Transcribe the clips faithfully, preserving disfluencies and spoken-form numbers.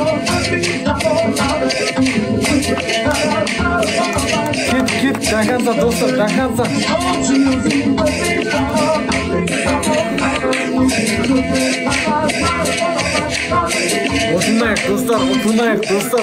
Git git до конца, достар, до конца. Отынайық, достар, отынайық, достар.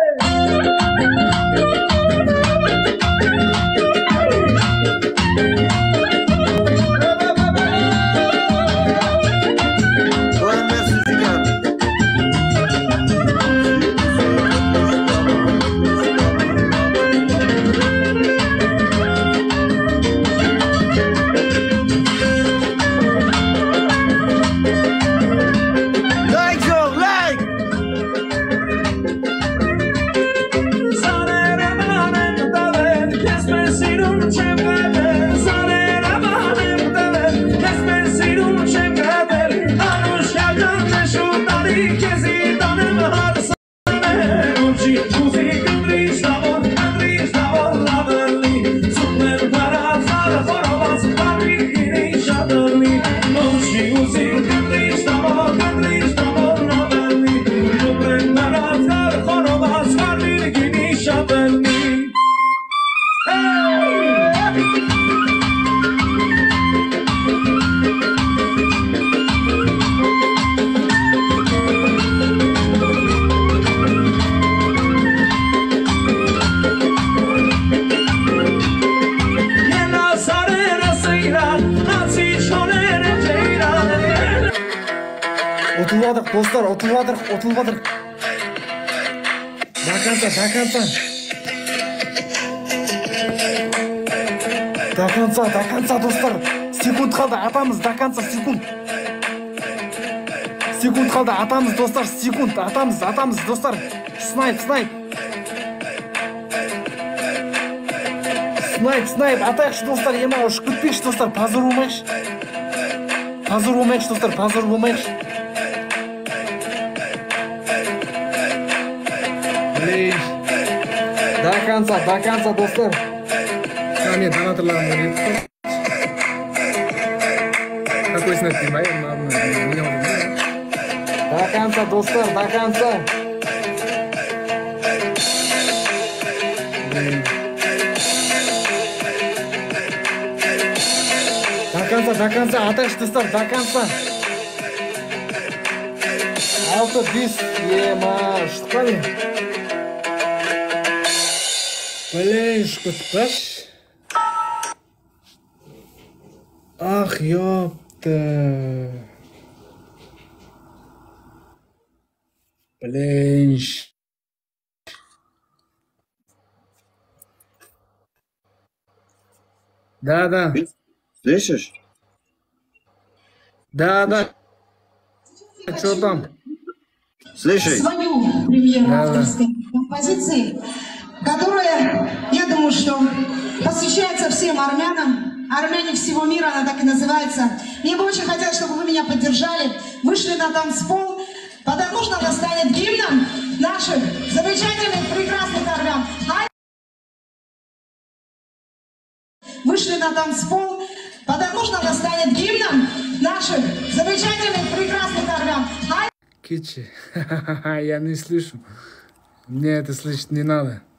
Отылвадық, достар, отылвадық, отылвадық. До конца, до конца. До конца, до конца, достар. Секунд қалды, атамыз, до конца, секунд. Секунд қалды, атамыз, достар, секунд. Атамыз, атамыз, достар. Снайп, снайп. Снайп, снайп. Атайықшы, достар, ема ұш күтпекші, достар. Пазыр болмайықшы. Пазыр болмайықшы, достар, пазыр болмайықшы. До конца, до конца, достар. Мен донаторларым өтеді. Какой снайп деймін? До конца, достар, до конца. До конца, до конца, атайықшы, достар, до конца. Алты, бес, ема, шықпады. Блин, шкутпаш. Ах, ёпта. Блин. Да, да. Слышишь? Да, да. Что там? Слышишь? Свою премьеру авторской композиции, которая, я думаю, что посвящается всем армянам. Армяне всего мира, она так и называется. Мне бы очень хотелось, чтобы вы меня поддержали, вышли на танцпол, потому что она станет гимном наших замечательных, прекрасных армян. Вышли на танцпол, потому что она станет гимном наших замечательных, прекрасных армян. Кичи, я не слышу. Мне это слышать не надо.